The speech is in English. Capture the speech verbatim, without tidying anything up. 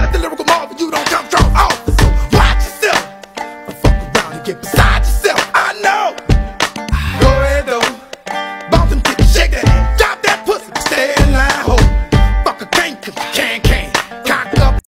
The lyrical marvel, you don't come strong off. So watch yourself. Don't fuck around and get beside yourself.